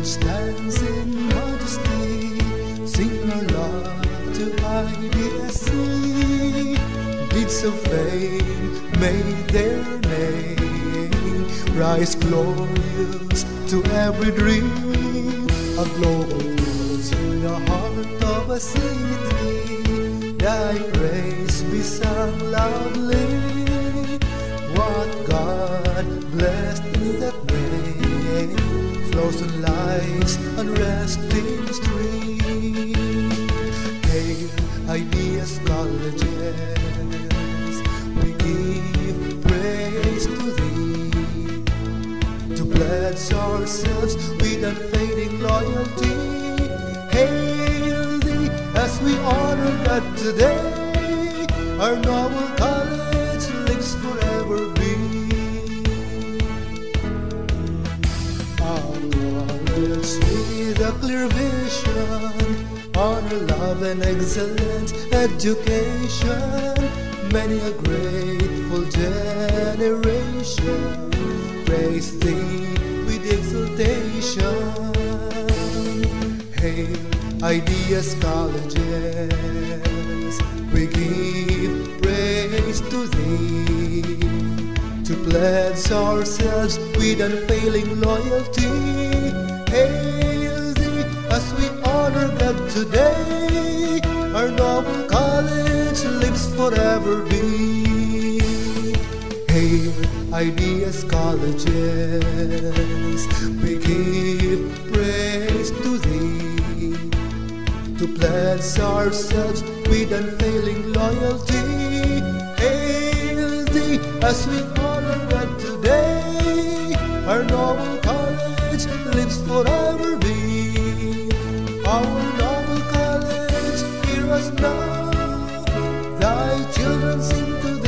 stands in majesty, sing our love to IDSC. Deeds of fame made their name, rise glorious to every dream. A global rose in the heart of a city, thy praise be sung loudly. What God blessed in that day flows on life's unresting stream. Hail, ideas colleges, we give praise to thee, to pledge ourselves with unfading loyalty. Hail thee as we honor God today. Our noble college lives forever be. Our college with a clear vision, honor, love, and excellent education. Many a grateful generation praise thee with exultation. Hail, ideas colleges, we give praise to thee, to pledge ourselves with unfailing loyalty. Hail thee as we honor God today. Our noble college lives forever be. Hail, ideas colleges, we give praise to thee, to pledge ourselves with unfailing loyalty. Hail thee as we honor God today. Our noble college lives forever be. Our noble college, hear us now. Thy children sing to